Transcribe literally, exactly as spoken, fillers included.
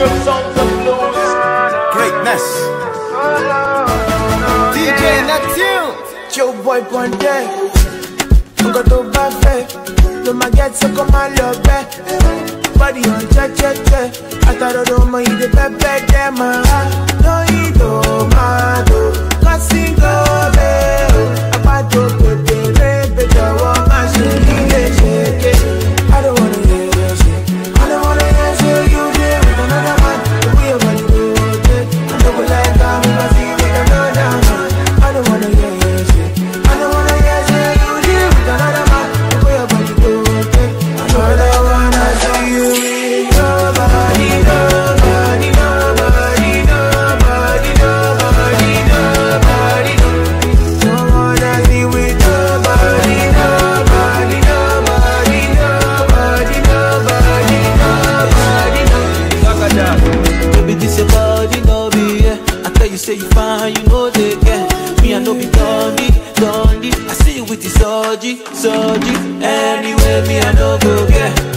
Pure sounds of blues. Greatness. D J Natune. Joe boy one day. I'm going to buffet. No my get so come and love back. Body on check check check. I thought I don't mind the pepe them. No you don't matter. Cause you go there. About to put the baby the woman she need shake it. I don't wanna hear your shit. I don't wanna hear you there with another man. We are gonna do it. I don't like how we must see with another man. I don't wanna hear your shit. I don't wanna hear you there with another man. We are gonna do it. I don't wanna see you with nobody, nobody, nobody, nobody, nobody, nobody. Don't wanna see with nobody, nobody, nobody, nobody, nobody, nobody. Baby, this your body, no be, yeah. I tell you, say you fine, you know they get. Me, I know be dundee, dundee. I see you with the surgery, surgery. Anyway, me, I know go get.